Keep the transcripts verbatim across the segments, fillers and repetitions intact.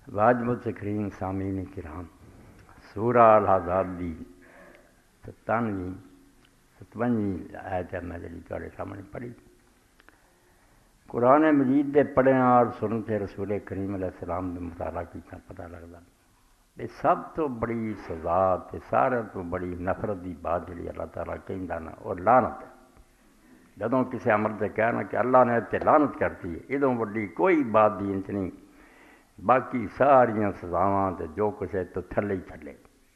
واجب التکریم سامعین کرام، سورہ الاحزاب دی ستانویں ستوجویں آیت ہے میں جی تھوڑے سامنے پڑھی۔ قرآن مجید دے پڑھنا اور سنتے رسول کریم علیہ السلام دے مطالعہ کیتا پتہ لگتا یہ سب تو بڑی سزا تے سارے تو بڑی نفرت دی بات جی اللہ تعالیٰ کہندا نا اور لعنت ہے۔ جدوں کسی عمل تے کہنا کہ اللہ نے تے لعنت کرتی ہے، ادوں بڑی کوئی بات دین چ نہیں، باقی ساریاں سزاواں تے جو کچھ ہے تو تھلے ہی تھلے۔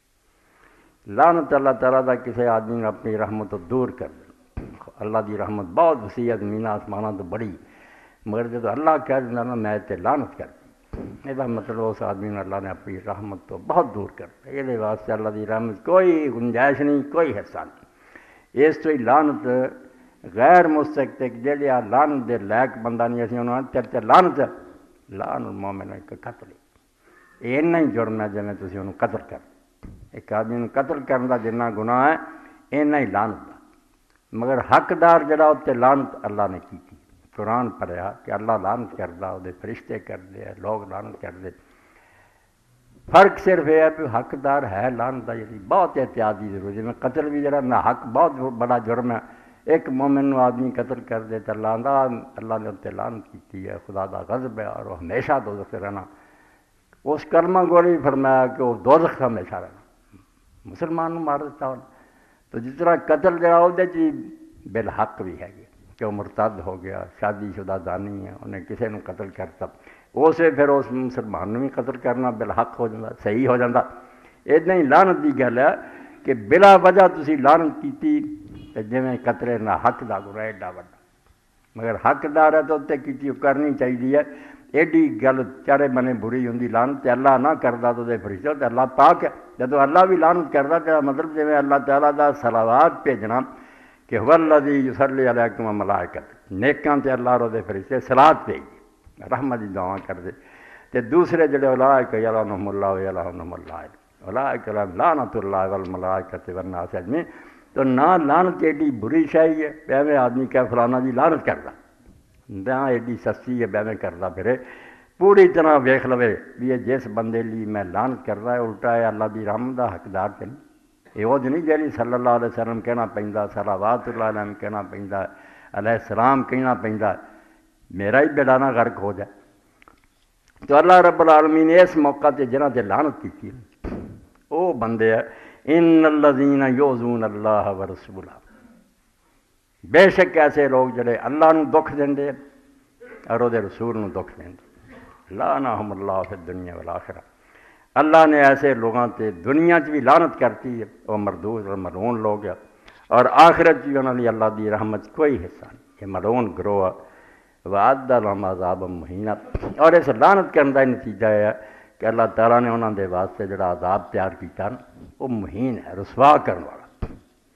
لعنت اللہ تعالیٰ دا کسی آدمی نے اپنی رحمت تو دور کر دی۔ اللہ دی رحمت بہت وسیع زمین آسماناں تو بڑی، مگر جب اللہ کہہ دینا نا میں تے لعنت کر دی، یہ مطلب اس آدمی نے اللہ نے اپنی رحمت تو بہت دور کر دی۔ یہ واسطے اللہ دی رحمت کوئی گنجائش نہیں، کوئی حصہ نہیں۔ اس تو ہی لعنت غیر مستحق جہے آ لعنت دے لائق بندہ نہیں، اسی انہوں نے تیرے تے لعنت لعن المومن ایک قتل یہ اینا ہی جرم ہے جویں تسی انہوں قتل کر ایک آدمی نوں قتل کرن دا جنہ گناہ ہے اینا ہی لعنت دا، مگر حقدار جڑا اتنے لعنت اللہ نے کی تھی۔ قرآن پڑھیا کہ اللہ لعنت کردا، وہ فرشتے کردے لوگ لعنت کردے، فرق صرف یہ ہے کہ حقدار ہے لعنت دا جی بہت احتیاط دی ضرورت ہے۔ قتل بھی جڑا نہ حق بہت بڑا جرم ہے، ایک مومن نو آدمی قتل کر دے تو اللہ دا اللہ نے اتنے لعنت کی ہے، خدا دا غضب ہے اور وہ ہمیشہ دوزخ رہنا۔ اس کلمہ گوری فرمایا کہ وہ دوزخ ہمیشہ رہنا، مسلمان مار دیتا۔ تو جس طرح قتل جڑا وہ بالحق بھی ہے کہ وہ مرتد ہو گیا، شادی شدہ زانی ہے، انہیں کسی نے قتل کرتا، اسے پھر اس مسلمان نے بھی قتل کرنا بالحق ہو جاتا، صحیح ہو جاتا۔ اتنا ہی لعنت دی گل ہے کہ بلا وجہ تسی لعنت کیتی جویں قتل نہ حق دا گناہ ایڈا وڈا، مگر حقدار ہے تو اتنے کیتی کرنی چاہیے۔ ایڈی گل چارے بنے بری ہوندی لعنت تے اللہ نہ کردا تو دے فرشتے تے اللہ پاک ہے۔ جدوں اللہ بھی لعنت کردا تے مطلب جویں اللہ تعالیٰ دا صلوات بھیجنا کہ هو الذی یصلی علیکم وملائکۃ، نیکاں تے اللہ اور دے فرشتے صلوات بھیجدے رحمت دی دعا کردے، تے دوسرے جڑے اولئک یلعنہم اللہ ویلعنہم اللعین اولئک لعنۃ اللہ والملائکۃ والناس اجمعین۔ تو نہ لعنت ایڈی بری شاہی ہے بیویں آدمی کہ فلانا دی لعنت کردا، نہ ایڈی سستی ہے بیویں کردا پھرے، پوری طرح ویکھ لوے بھی یہ جس بندے لی میں لعنت کر رہا ہے الٹا ہے اللہ دی رحمت دا حقدار تے نہیں۔ یہ وہ نہیں جیلی صلی اللہ علیہ وسلم کہنا پیندا، صلوات اللہ علیہ کہنا پیندا، علیہ السلام کہنا پیندا، میرا ہی بیڑا نہ غرق ہو جائے۔ تو اللہ رب العالمین نے اس موقع تے جنہاں تے لعنت کیتی وہ بندے ہے ان الذین یؤذون اللہ ورسولہ، بے شک ایسے لوگ جڑے اللہ نو دکھ دیندے اور وہ رسول نو دکھ دیندے، لعنہم اللہ فی الدنیا والآخرہ، اللہ نے ایسے لوگاں تے دنیا چ بھی لعنت کرتی ہے، وہ مردود اور ملعون لوگ ہے، اور آخرت بھی انہاں دی اللہ دی رحمت کوئی حصہ نہیں۔ یہ ملعون گروہ وعد لهم عذابا مہینہ، اور اس لعنت کرنے کا نتیجہ ہے کہ اللہ تعالیٰ نے انہوں دے واسطے جڑا عذاب تیار کیتا وہ مہین ہے، رسوا کرنے والا۔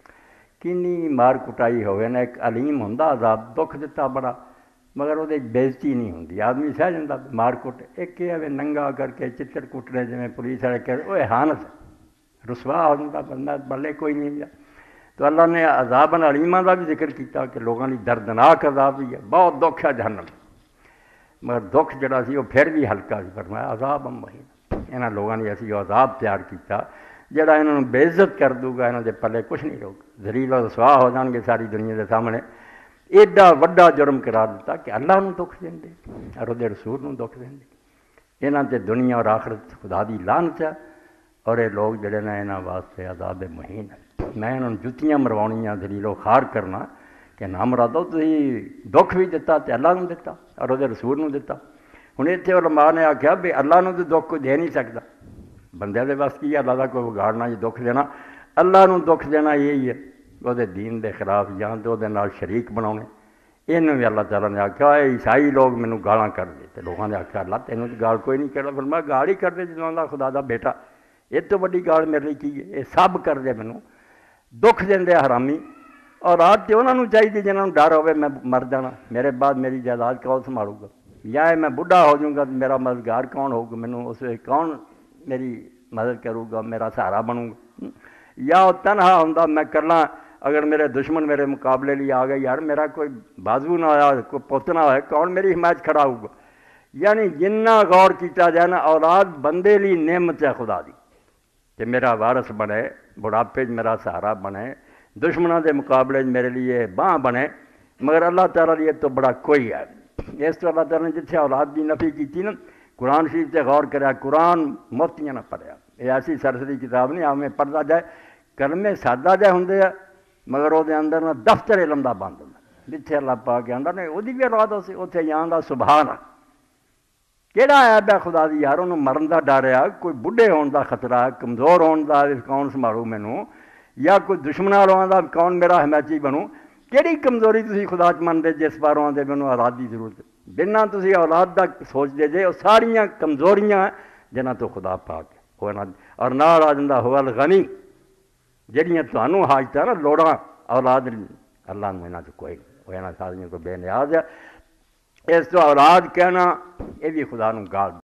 کنی مار کٹائی ہوئے نا ایک علیم ہوندا عذاب، دکھ دیتا بڑا مگر وہ بےزتی نہیں ہوندی، آدمی سہ جاتا مار کٹ۔ ایک یہ ہے ننگا کر کے چتر کٹنے جویں پولیس والے کہ وہ احانت ہے، رسوا ہو جاتا بندہ بلے کوئی نہیں گیا۔ تو اللہ نے عذاب علیمہ کا بھی ذکر کیتا کہ لوگوں کی دردناک عذاب بھی ہے، بہت دکھ ہے جہنم، مگر دکھ جڑا سی وہ پھر بھی ہلکا سی، فرمایا عذاب مہین۔ انہاں لوگوں نے اسی عذاب تیار کیتا جڑا انہوں نے بے عزت کر دوں گا، انہوں دے پلے کچھ نہیں رہے گا، ذلیل و رسوا ہو جان گے ساری دنیا کے سامنے۔ ایڈا وڈا جرم قرار دیتا کہ اللہ نو دکھ دیندے اور وہ رسول نو دکھ دیندے۔ انہاں تے دنیا اور آخرت خدا دی لعنت ہے، اور یہ لوگ جڑے نے انہاں واسطے عذاب مہین ہے۔ میں انہوں نے جتیاں مروانیاں ذلیل و خوار کرنا کہ نہ مرادو تسی دکھ بھی دیتا تے اللہ نو دیتا اور وہ رسول نو دیتا۔ ہن اتنے علماء نے آخیا بھی اللہ نو تو دکھ کوئی دے نہیں سکتا، بندے دے بس کی اللہ کا کوئی بگاڑنا جی دکھ دینا، اللہ نو دکھ دینا یہی ہے وہ دین دے خلاف یا تو وہ نال شریک بناؤنے۔ یہ بھی اللہ تعالیٰ نے آخیا اے عیسائی لوگ مینوں گالاں کر دے، تو لوگوں نے آخیا اللہ تینوں گال کوئی نہیں کرتا، فرمایا گال ہی کر دے جنہوں دا خدا دا بیٹا، یہ تو بڑی گال میرے لیے کی ہے، یہ سب کر دے مینوں دکھ دیندے حرامی۔ اور آج تو انہوں نے چاہیے جنہوں نے ڈر ہوئے میں مر جانا، میرے بعد میری جائیداد کون سنبھالوں گا، یا میں بڈھا ہو جاؤں گا تو میرا مددگار کون ہوگا، مینوں اس وقت کون میری مدد کروں گا، میرا سہارا بنوں گا، یا وہ تنہا ہوندا میں کرنا اگر میرے دشمن میرے مقابلے لیے آ گئے، یار میرا کوئی بازو نہ آیا، کوئی پوت نہ ہوئے، کون میری حمایت کھڑا ہوگا۔ یعنی جنہ غور کیتا جائے نا اولاد بندے لی نعمت ہے خدا دی کہ میرا وارث بنے، بڑھاپے میرا سہارا بنے، دشمنوں کے مقابلے میرے لیے باں بنے، مگر اللہ تعالیٰ لیے تو بڑا کوئی ہے۔ اس تو اللہ تعالیٰ نے جتنے اولاد کی نفی کی نا، قرآن شریف سے غور کریا، قرآن مفتیاں نہ پڑھیا، یہ ایسی سرسری کتاب نہیں آویں پڑھتا جائے، کلمے سادہ جائے ہوں مگر وہ اندر نہ دفتر علم دا بند ہوں جتنے اللہ پاک کے آندا نے وہ بھی اولاد ہو سی اتنے جانا سبحان کہڑا ہے بے خدا دی یار انہوں مرن دا ڈر ہے، کوئی بڑھے ہون دا خطرہ ہے، کمزور ہون دا کون سنبھالو مینوں، یا کوئی دشمن والوں دا کون میرا حمایتی بنوں، کہڑی کمزوری تسی خدا چ منتے جس باروں آدھے مینوں اولاد دی ضرورت بنا تسی اولاد دا سوچ دے جے وہ ساریاں کمزوریاں جنہاں تو خدا پاک ہے اور نال آ جاندا ہو الغنی جہڑیاں تانوں حاجتاں نا لوڑاں اولاد اللہ نے انہاں چ کوئی وہ انہاں ساریاں کو بے نیاز ہے۔ اس تو اولاد کہنا یہ بھی خدا نوں گال